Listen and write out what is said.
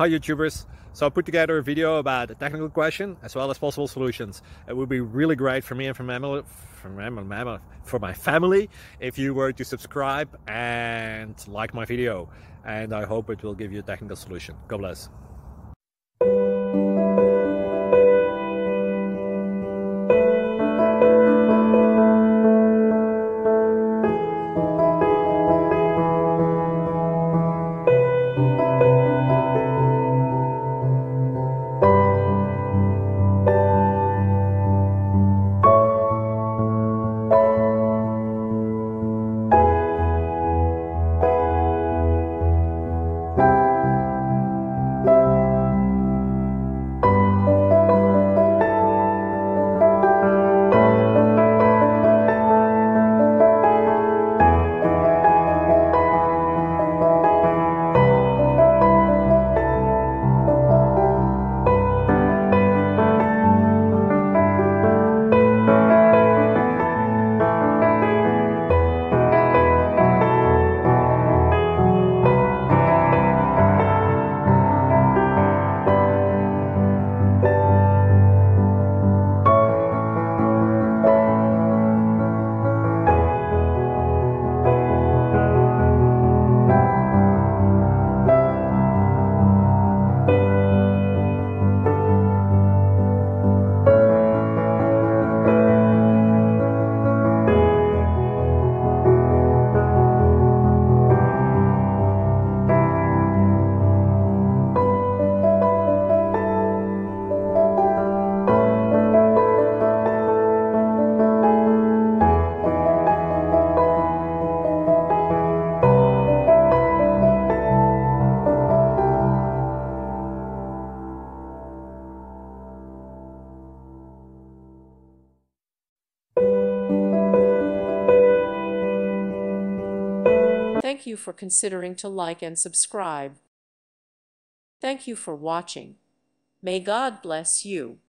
Hi YouTubers! So I put together a video about a technical question as well as possible solutions. It would be really great for me and for my family if you were to subscribe and like my video, and I hope it will give you a technical solution. God bless. Thank you for considering to like and subscribe. Thank you for watching. May God bless you.